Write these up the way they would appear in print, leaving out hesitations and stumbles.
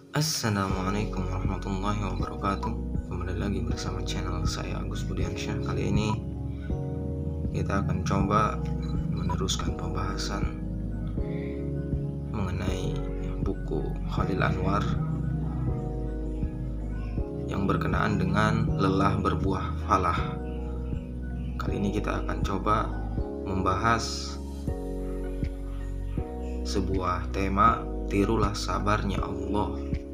Assalamualaikum warahmatullahi wabarakatuh. Kembali lagi bersama channel saya Agus Budiansyah. Kali ini kita akan coba meneruskan pembahasan mengenai buku Khalil Anwar yang berkenaan dengan lelah berbuah falah. Kali ini kita akan coba membahas sebuah tema, tirulah sabarnya Allah.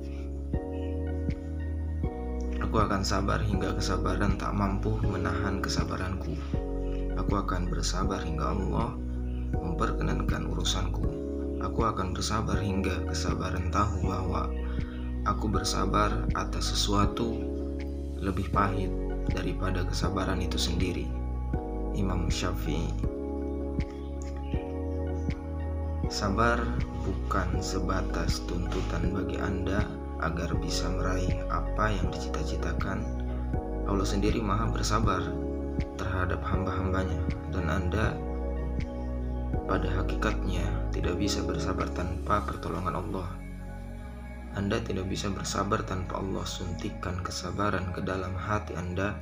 Aku akan sabar hingga kesabaran tak mampu menahan kesabaranku. Aku akan bersabar hingga Allah memperkenankan urusanku. Aku akan bersabar hingga kesabaran tahu bahwa aku bersabar atas sesuatu lebih pahit daripada kesabaran itu sendiri. Imam Syafi'i. Sabar bukan sebatas tuntutan bagi Anda agar bisa meraih apa yang dicita-citakan. Allah sendiri maha bersabar terhadap hamba-hambanya, dan Anda pada hakikatnya tidak bisa bersabar tanpa pertolongan Allah. Anda tidak bisa bersabar tanpa Allah suntikan kesabaran ke dalam hati Anda.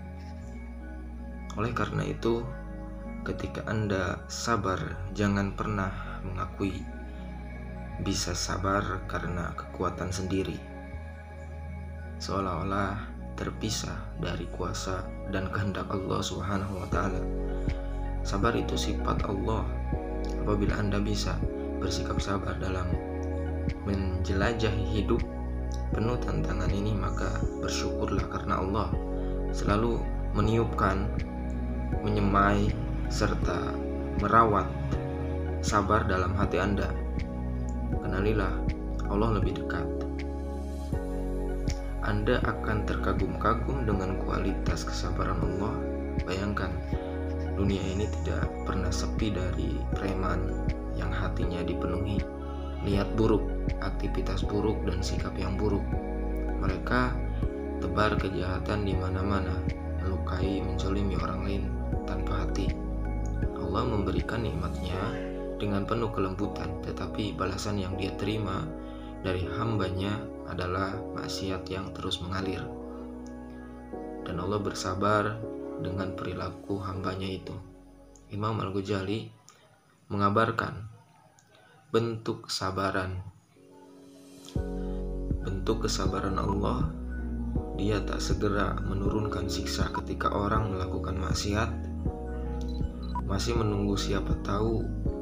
Oleh karena itu, ketika Anda sabar, jangan pernah mengakui bisa sabar karena kekuatan sendiri, seolah-olah terpisah dari kuasa dan kehendak Allah Subhanahu wa ta'ala. Sabar itu sifat Allah. Apabila Anda bisa bersikap sabar dalam menjelajahi hidup penuh tantangan ini, maka bersyukurlah karena Allah selalu meniupkan, menyemai, serta merawat sabar dalam hati Anda. Kenalilah Allah lebih dekat. Anda akan terkagum-kagum dengan kualitas kesabaran Allah. Bayangkan, dunia ini tidak pernah sepi dari preman yang hatinya dipenuhi niat buruk, aktivitas buruk, dan sikap yang buruk. Mereka tebar kejahatan di mana-mana, melukai, menzalimi orang lain tanpa hati. Allah memberikan nikmatnya dengan penuh kelembutan, tetapi balasan yang dia terima dari hambanya adalah maksiat yang terus mengalir. Dan Allah bersabar dengan perilaku hambanya itu. Imam Al-Ghazali mengabarkan bentuk kesabaran Allah. Dia tak segera menurunkan siksa ketika orang melakukan maksiat, masih menunggu siapa tahu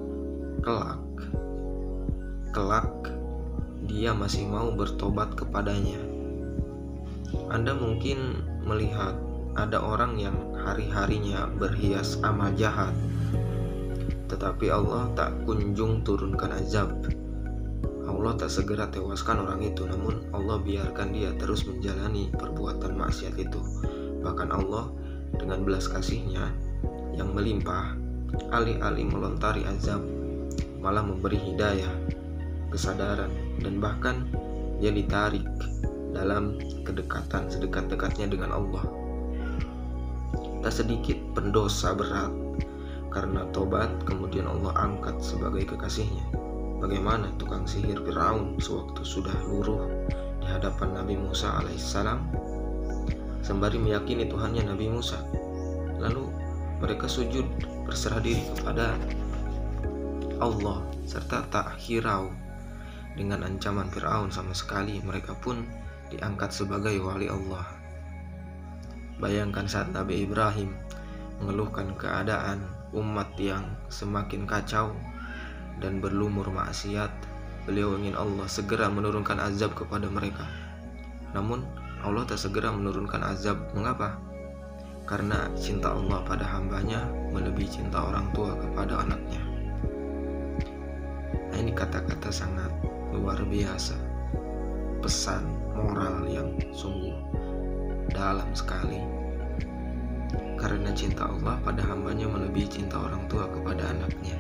kelak dia masih mau bertobat kepadanya. Anda mungkin melihat ada orang yang hari-harinya berhias amal jahat, tetapi Allah tak kunjung turunkan azab. Allah tak segera tewaskan orang itu, namun Allah biarkan dia terus menjalani perbuatan maksiat itu. Bahkan Allah dengan belas kasihnya yang melimpah, alih-alih melontari azab, malah memberi hidayah, kesadaran, dan bahkan dia ditarik dalam kedekatan sedekat-dekatnya dengan Allah. Tak sedikit pendosa berat karena tobat kemudian Allah angkat sebagai kekasihnya. Bagaimana tukang sihir Firaun sewaktu sudah luruh di hadapan Nabi Musa alaihissalam sembari meyakini Tuhannya Nabi Musa. Lalu mereka sujud berserah diri kepada Allah serta tak hirau dengan ancaman Firaun sama sekali. Mereka pun diangkat sebagai wali Allah. Bayangkan saat Nabi Ibrahim mengeluhkan keadaan umat yang semakin kacau dan berlumur maksiat, beliau ingin Allah segera menurunkan azab kepada mereka. Namun Allah tak segera menurunkan azab. Mengapa? Karena cinta Allah pada hambanya melebihi cinta orang tua kepada anaknya. Nah, ini kata-kata sangat luar biasa, pesan moral yang sungguh dalam sekali. Karena cinta Allah pada hambanya melebihi cinta orang tua kepada anaknya.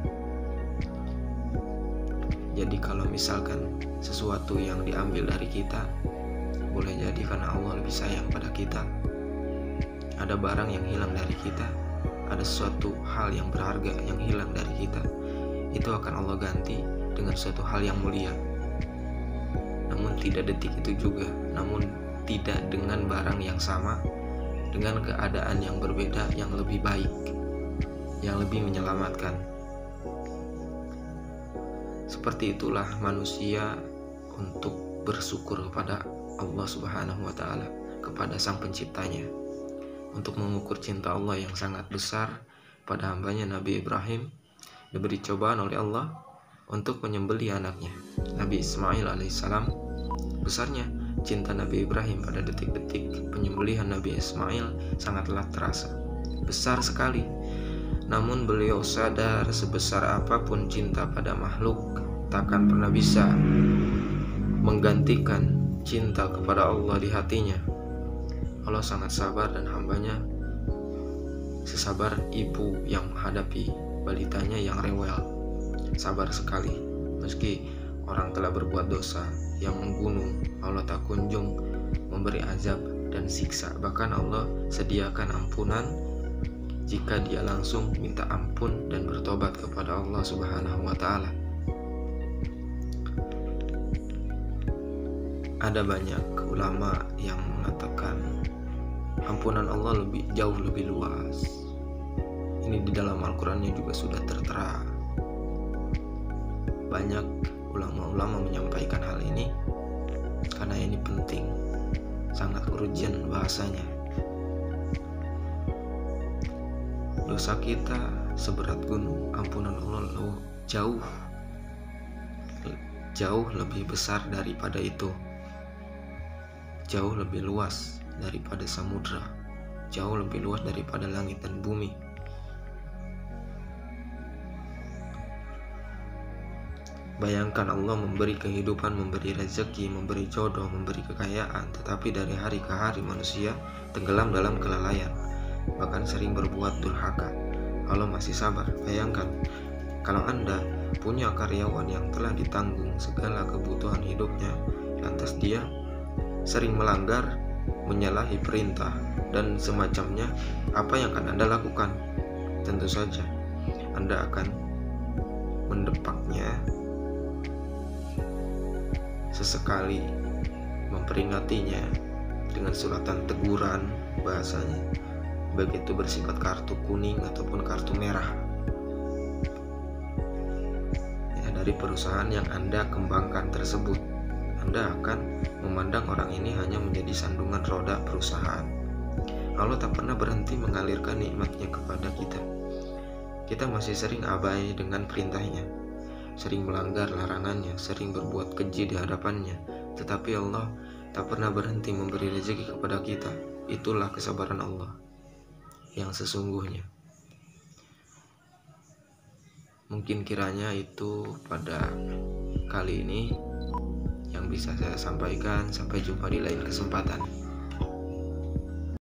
Jadi kalau misalkan sesuatu yang diambil dari kita, boleh jadi karena Allah lebih sayang pada kita. Ada barang yang hilang dari kita, ada suatu hal yang berharga yang hilang dari kita, itu akan Allah ganti dengan suatu hal yang mulia. Namun tidak detik itu juga, namun tidak dengan barang yang sama, dengan keadaan yang berbeda, yang lebih baik, yang lebih menyelamatkan. Seperti itulah manusia untuk bersyukur kepada Allah Subhanahu wa Ta'ala, kepada Sang Penciptanya, untuk mengukur cinta Allah yang sangat besar pada hambanya Nabi Ibrahim. Diberi cobaan oleh Allah untuk menyembelih anaknya Nabi Ismail alaihissalam. Besarnya cinta Nabi Ibrahim pada detik-detik penyembelihan Nabi Ismail sangatlah terasa, besar sekali. Namun beliau sadar sebesar apapun cinta pada makhluk takkan pernah bisa menggantikan cinta kepada Allah di hatinya. Allah sangat sabar dan hambanya sesabar ibu yang menghadapi balitanya yang rewel. Sabar sekali, meski orang telah berbuat dosa yang menggunung, Allah tak kunjung memberi azab dan siksa. Bahkan Allah sediakan ampunan jika dia langsung minta ampun dan bertobat kepada Allah Subhanahu wa Ta'ala. Ada banyak ulama yang mengatakan ampunan Allah jauh lebih luas. Ini di dalam Al-Qurannya juga sudah tertera. Banyak ulama-ulama menyampaikan hal ini karena ini penting, sangat urgent bahasanya. Dosa kita seberat gunung, ampunan Allah jauh lebih besar daripada itu, jauh lebih luas daripada samudra, jauh lebih luas daripada langit dan bumi. Bayangkan Allah memberi kehidupan, memberi rezeki, memberi jodoh, memberi kekayaan, tetapi dari hari ke hari manusia tenggelam dalam kelalaian, bahkan sering berbuat durhaka. Allah masih sabar. Bayangkan kalau Anda punya karyawan yang telah ditanggung segala kebutuhan hidupnya, lantas dia sering melanggar, menyalahi perintah dan semacamnya, apa yang akan Anda lakukan? Tentu saja Anda akan mendepaknya, sesekali memperingatinya dengan suratan teguran, bahasanya baik itu bersifat kartu kuning ataupun kartu merah ya, dari perusahaan yang Anda kembangkan tersebut. Anda akan memandang orang ini hanya menjadi sandungan roda perusahaan. Allah tak pernah berhenti mengalirkan nikmatnya kepada kita. Kita masih sering abai dengan perintahnya, sering melanggar larangannya, sering berbuat keji di hadapannya, tetapi Allah tak pernah berhenti memberi rezeki kepada kita. Itulah kesabaran Allah yang sesungguhnya. Mungkin kiranya itu pada kali ini yang bisa saya sampaikan. Sampai jumpa di lain kesempatan.